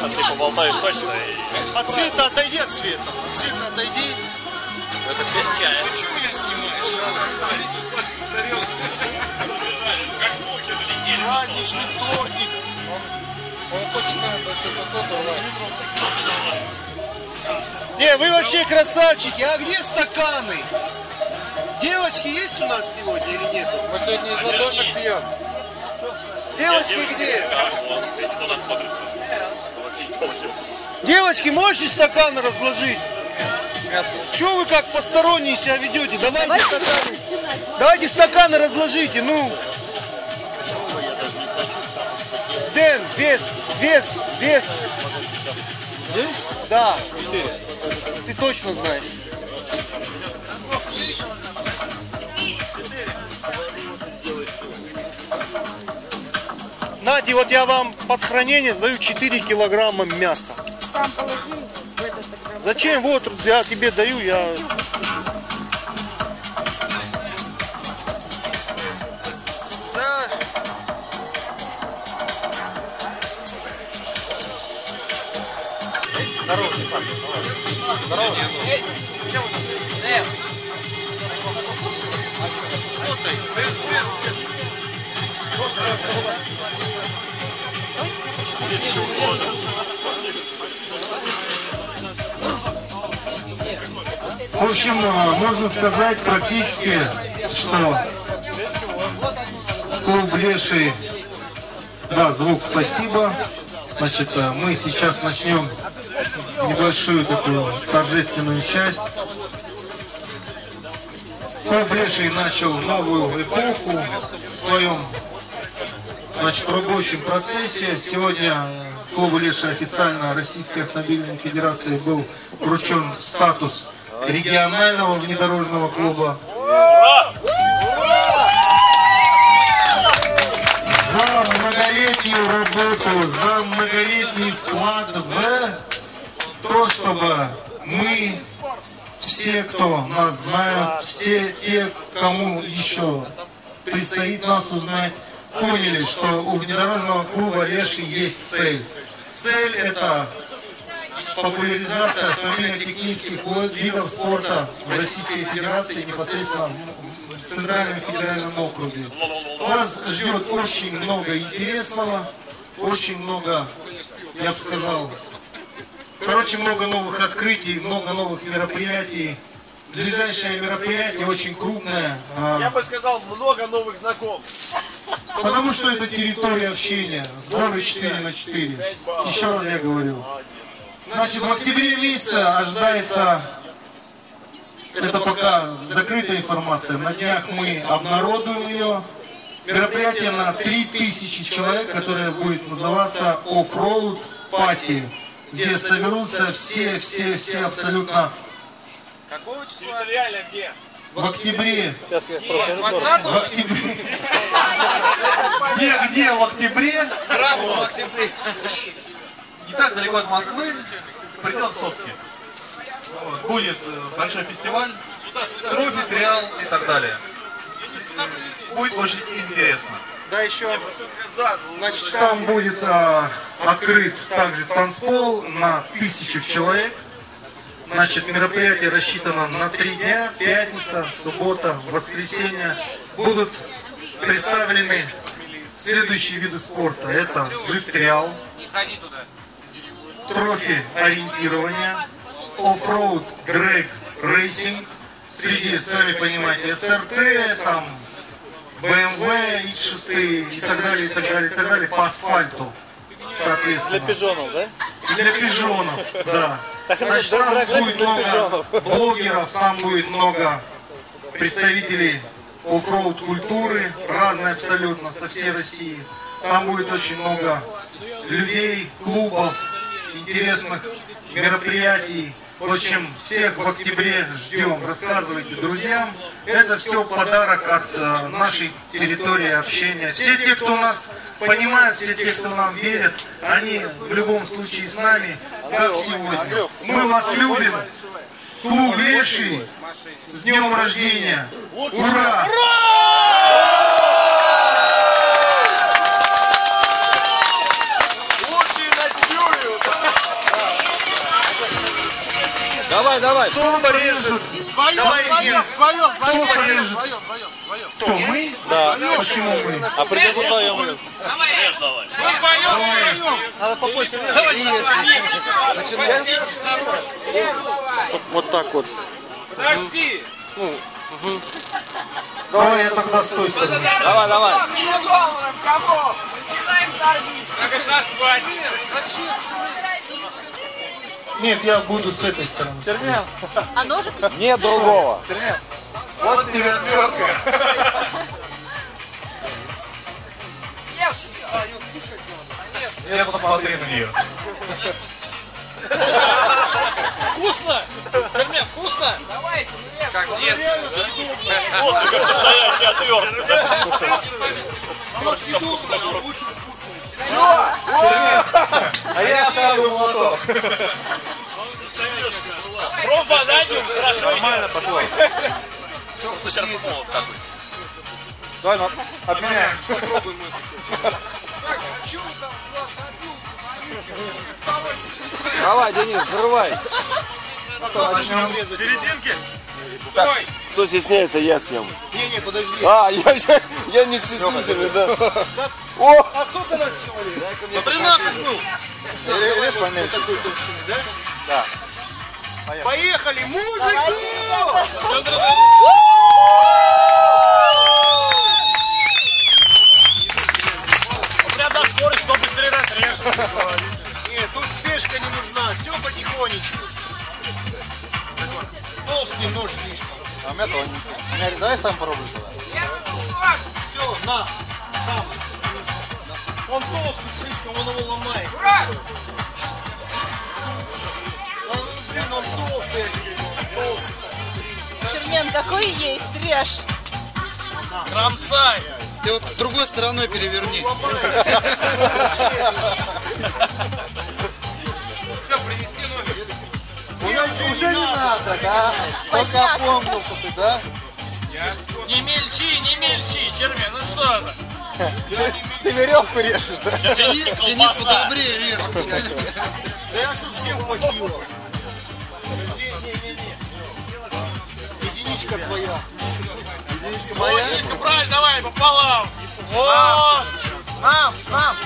Сейчас ты поболтаешь точно. От Света отойди, от Света. От Света отойди. Это перед чаем. Ты что меня снимаешь? Праздничный тортик. Он хочет нам большой кусок урвать. Не, вы вообще красавчики. А где стаканы? Девочки есть у нас сегодня или нет? Мы сегодня из ладошек пьем. Девочки где? Туда смотришь. Девочки, можете стаканы разложить? Мясо. Чего вы как посторонние себя ведете? Давайте стаканы. Давайте стаканы разложите, ну. Дэн, вес. Здесь? Да. 4. Ты точно знаешь. Надя, вот я вам под хранение сдаю 4 килограмма мяса. Сам положи в это тогда. Зачем? Вот я тебе даю, я... Здорово, Степан. Здорово. В общем, можно сказать практически, что клуб Леший, да, звук спасибо. Значит, мы сейчас начнем небольшую такую торжественную часть. Клуб Леший начал новую эпоху в своем, значит, рабочем процессе. Сегодня клубу Леший официально Российской автомобильной федерации был вручен статус регионального внедорожного клуба. За многолетнюю работу, за многолетний вклад в то, чтобы мы, все, кто нас знают, все те, кому еще предстоит нас узнать, поняли, что у внедорожного клуба Леший есть цель. Цель — это популяризация автомобильно-технических видов спорта в Российской Федерации, непосредственно в Центральном федеральном округе. Вас ждет очень много интересного, очень много, я бы сказал, короче, много новых открытий, много новых мероприятий. Ближайшее мероприятие очень крупное. Я бы сказал, много новых знакомств. Потому что это территория общения. Сборы 4×4. Еще раз я говорю. Значит, в октябре месяце ожидается, это пока закрытая информация, на днях мы обнародуем ее. Мероприятие на 3000 человек, которое будет называться Off-Road Party, где соберутся все абсолютно. Какого числа? Реально где? В октябре. Сейчас я просто В октябре. Где в октябре? Красного в октябре. Не так далеко от Москвы, в пределах сотки. Вот. Будет большой фестиваль, трофи, триал и так далее. Будет очень интересно. Да, еще. Значит, там будет открыт также танцпол на 1000 человек. Значит, мероприятие рассчитано на 3 дня, пятница, суббота, воскресенье. Будут представлены следующие виды спорта. Это джип-триал, трофи ориентирования, оффроуд дрэг рейсинг, среди, сами понимаете, СРТ, там, BMW, X6 и так далее, и так далее, и так далее, по асфальту, соответственно. Для пижонов, да? Для пижонов, да. Значит, это там драг-рейсинг будет для много пижонов. блогеров, там будет много представителей оффроуд культуры, разные абсолютно, со всей России. Там будет очень много людей, клубов, интересных мероприятий. В общем, всех в октябре ждем. Рассказывайте друзьям. Это все подарок от нашей территории общения. Все те, кто нас понимает, все те, кто нам верит, они в любом случае с нами, как сегодня. Мы вас любим. Клуб Леший. С днем рождения. Ура! Лучшие на Чую! Давай, давай. Кто порежет? Давай, Ген. Кто порежет? Кто, мы? Да. Почему мы? А придется вдвоем. Режь давай. Надо побольше. Вот так вот. Подожди. Давай я тогда с той стороны. Давай, давай. Нет, я буду с этой стороны. Чермен. А ножик? Нет другого. Чермен. Вот тебе отвертка. Я посмотри на нее. Вкусно? Чермен, вкусно? Давайте, как в детстве, да? Вот такой настоящий отвертка. А я оставлю молоток. Проба заднюю, хорошо. Нормально пошло. Что сейчас молот такой? Давай, обменяем. Давай, Денис, взрывай. Серединки? Кто стесняется, я съем. Не, подожди. А, я не стеснительный, да. О! А сколько нас человек? 13 был. Режь поменьше. Такой толщины, да? Да. Поехали! Музыку! Прям до скорости, чтобы быстрее разрежь. Нет, тут спешка не нужна, все потихонечку. Толстый нож слишком. А у меня тоже не. Давай сам попробуй туда. Все, на, сам. Он толстый слишком, он его ломает. Блин, он толстый. Чермен такой есть, режь. Кромсай. Ты вот другой стороной переверни. Что, принести ножик? Уже не надо, да? Только опомнился ты, да? Не мельчи, Чермен, ну что это? Ты веревку режешь, да? Денис, подобрее режет. Да я чтоб всем хватило. Не. Единичка твоя. Единичка Моя? моя. Дениску, правильно, давай, пополам. Вот. Нам.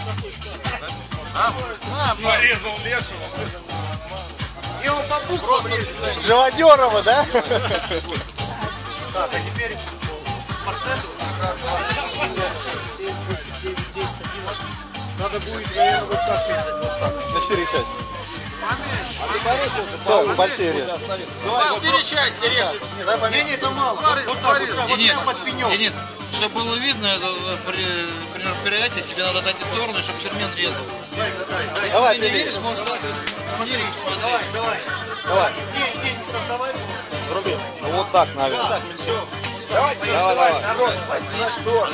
Порезал лешего. Я его по буквам режу. Живодерова, да? Так, а теперь по центру. Раз, два, 4, 5, 6, 7, 8, 9, 10, 11. Надо будет, наверное, вот так резать. Вот так. На 4 части. А ты порежешь уже? Да, большие режешь. 4 части режет. Не, это мало. Вот так, вот прям под пенек. Денис, чтобы было видно это при мероприятии, тебе надо дать и сторону, чтобы чермен резал. Дай. Давай, Если ты не ты веришь, можешь стать вот смотри. Давай. День не создавай. Руби. Ну вот так, наверное. Так, все. Давай. Народ, на что?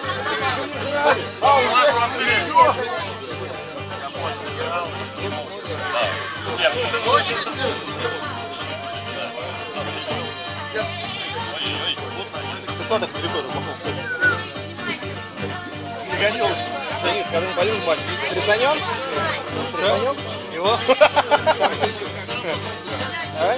Кто так далеко махнул? Загонялся. Денис, когда не пойдем спать, трясанем? Трясанем? Его? Давай.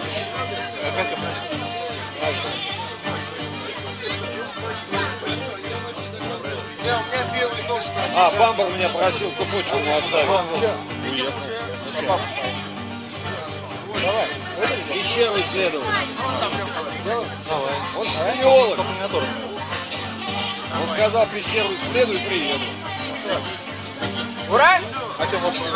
У меня белый нож. А, бамбар меня просил кусочек ему оставить. Давай. Пещеру исследовать. Давай. Он спелеолог. Комбинатор. Он сказал, пещеру исследуй, приеду. Ура! А ты можешь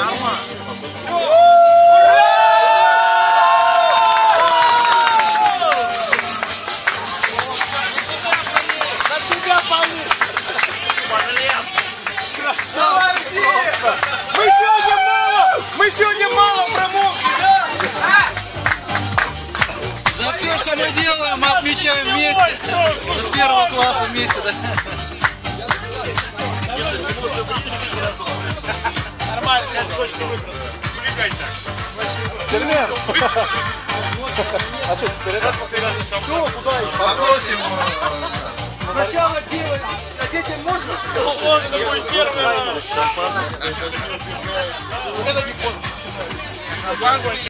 Мы сегодня мало промокли, да? За все, что мы делаем, мы отмечаем вместе. С первого класса вместе, да? Нормально, сейчас точно выбрал. Убегай так. Чермен. А что, передать? Все, куда еще? Попросим. Сначала делать, а детям можно? Он будет первый. Шампанское. Это не поздно.